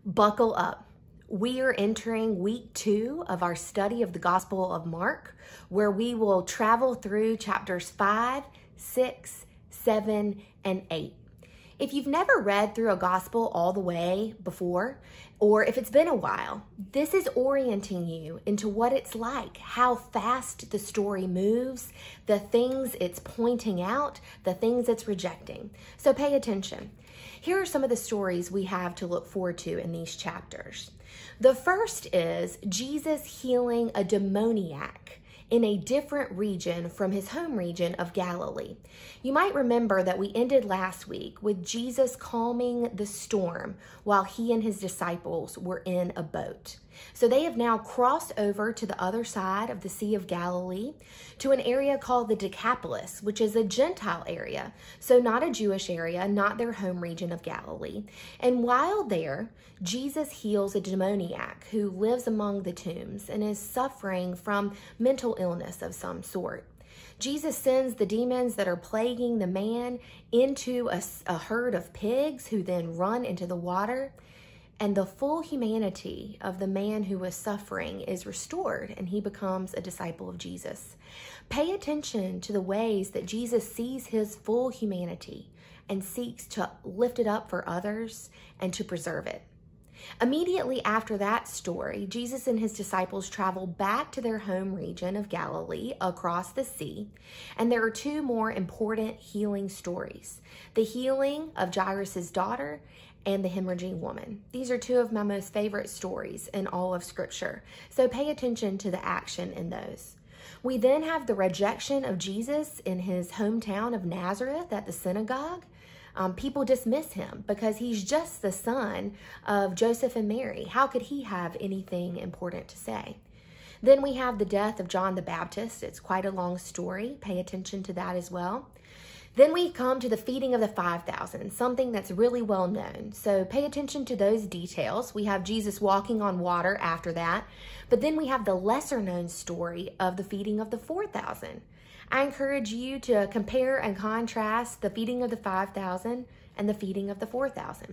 Buckle up. We are entering week 2 of our study of the Gospel of Mark, where we will travel through chapters 5, 6, 7, and 8. If you've never read through a gospel all the way before, or if it's been a while, this is orienting you into what it's like, how fast the story moves, the things it's pointing out, the things it's rejecting. So pay attention. Here are some of the stories we have to look forward to in these chapters. The first is Jesus healing a demoniac in a different region from his home region of Galilee. You might remember that we ended last week with Jesus calming the storm while he and his disciples were in a boat. So they have now crossed over to the other side of the Sea of Galilee to an area called the Decapolis, which is a Gentile area. So not a Jewish area, not their home region of Galilee. And while there, Jesus heals a demoniac who lives among the tombs and is suffering from mental illness of some sort. Jesus sends the demons that are plaguing the man into a herd of pigs who then run into the water. And the full humanity of the man who was suffering is restored, and he becomes a disciple of Jesus. Pay attention to the ways that Jesus sees his full humanity and seeks to lift it up for others and to preserve it. Immediately after that story, Jesus and his disciples travel back to their home region of Galilee across the sea, and there are 2 more important healing stories: the healing of Jairus' daughter and the hemorrhaging woman. These are 2 of my most favorite stories in all of Scripture, so pay attention to the action in those. We then have the rejection of Jesus in his hometown of Nazareth at the synagogue. People dismiss him because he's just the son of Joseph and Mary. How could he have anything important to say? Then we have the death of John the Baptist. It's quite a long story. Pay attention to that as well. Then we come to the feeding of the 5,000, something that's really well known. So pay attention to those details. We have Jesus walking on water after that. But then we have the lesser known story of the feeding of the 4,000. I encourage you to compare and contrast the feeding of the 5,000 and the feeding of the 4,000.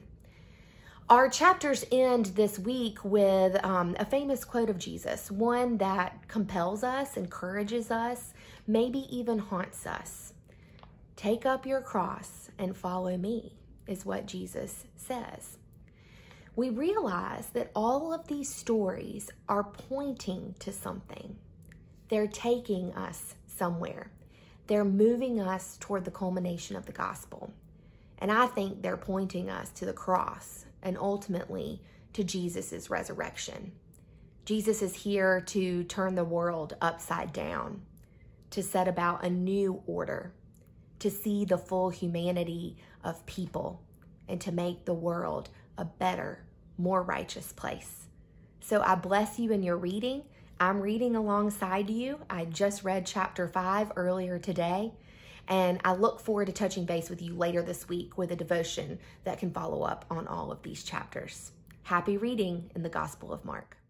Our chapters end this week with a famous quote of Jesus, one that compels us, encourages us, maybe even haunts us. Take up your cross and follow me, is what Jesus says. We realize that all of these stories are pointing to something. They're taking us somewhere. They're moving us toward the culmination of the gospel. And I think they're pointing us to the cross and ultimately to Jesus' resurrection. Jesus is here to turn the world upside down, to set about a new order, to see the full humanity of people, and to make the world a better, more righteous place. So I bless you in your reading. I'm reading alongside you. I just read chapter 5 earlier today, and I look forward to touching base with you later this week with a devotion that can follow up on all of these chapters. Happy reading in the Gospel of Mark.